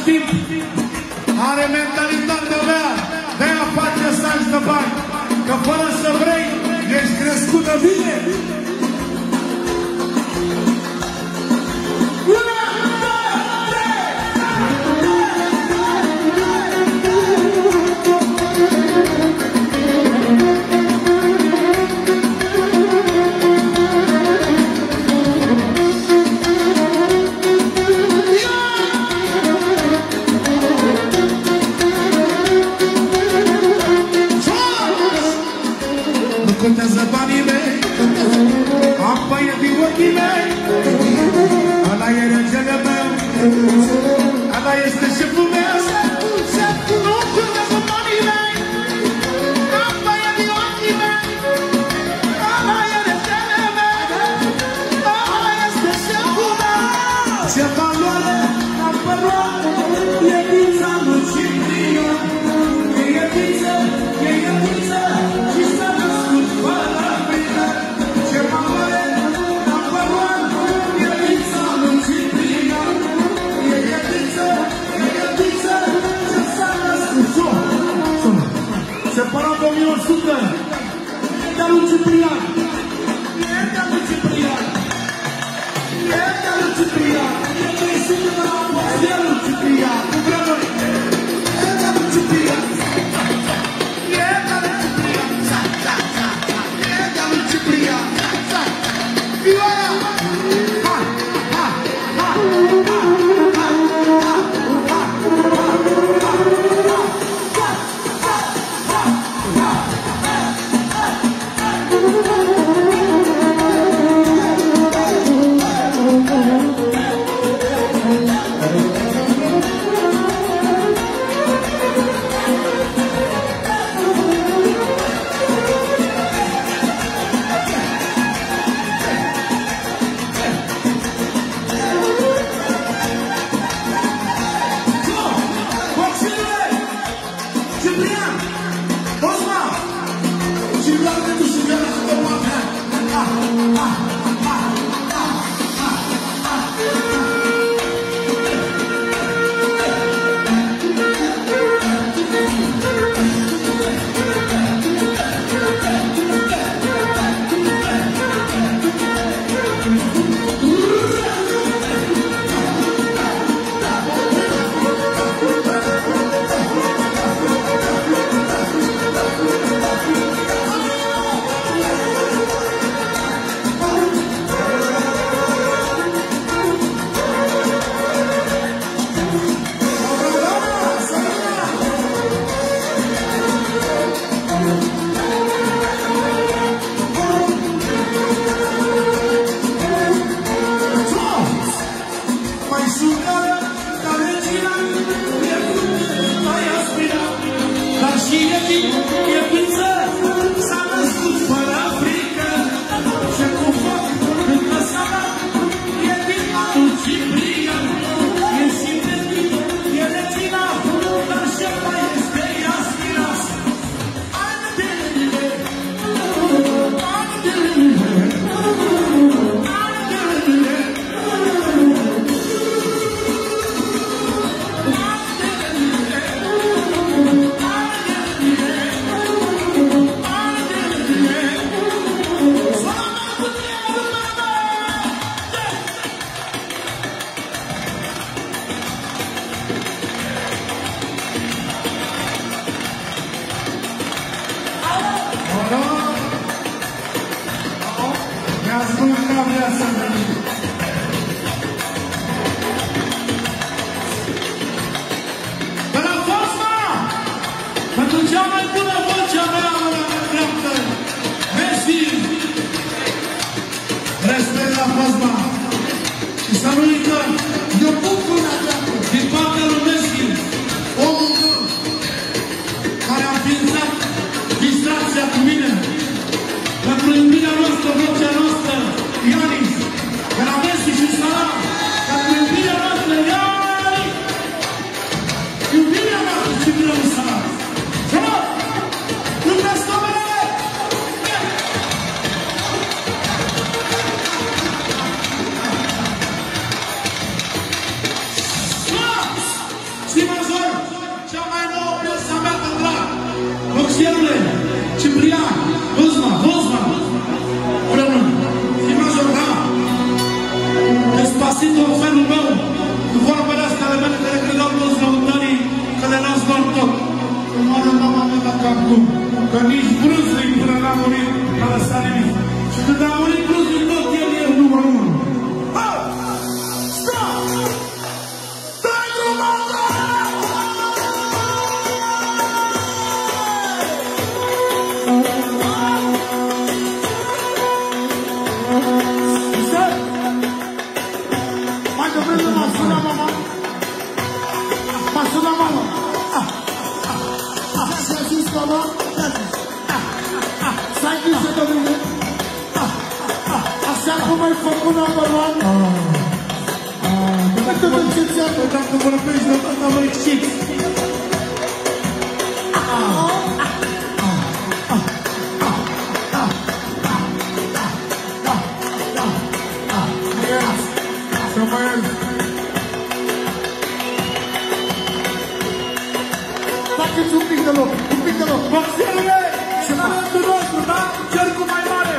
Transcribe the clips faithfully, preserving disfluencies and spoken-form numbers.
timp, are mentalitatea mea de a face saci de bani, că fără să vrei, ești crescută bine. Contează banii mei, am păiet din ochii mei, ăla e regele meu, ăla este șeful meu. Nu contează banii mei, am păiet din ochii mei, ăla e regele meu, ăla este șeful meu. Ce valoare am părat, e pizza lui Ciprian, e pizza, e pizza, și s-a născut fără frică. Ce valoare am părat, e pizza lui Ciprian, e pizza, e pizza, și s-a născut. Sună, separat o mie o sută, e de lui Ciprian, e de lui Ciprian, e de lui Ciprian, e trei sute de la post, e lui Ciprian, cu vremuri, e de lui Ciprian, e de lui Ciprian, e de lui Ciprian, Vioara! Ha, ha, ha, ha, ha, ha, folosit tot felul meu cu vorbele astea ale mele care credeau toți lăutarii că le las doar tot. Că moară mama mea dacă am cum. Că nici Bruce-Lee până n-a murit n-a lăsat nimic. Și când a murit Bruce-Lee tot el e numărul unu. Așa cum ai făcut number one? Cum ai tot încețeat? Dacă vorbești de tot, am reușit. Să mă ies. Faceți un pic de loc, un pic de loc. Boxerule! Și la rândul nostru, da? Cercul mai mare!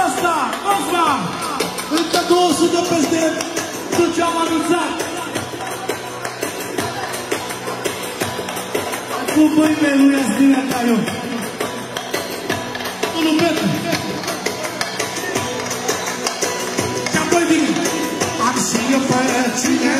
Costa, încă două sute peste tot ce am anunțat. cu băimelu ia stângă ca eu. Unu Petru. Și apoi vine. Am și eu pe cine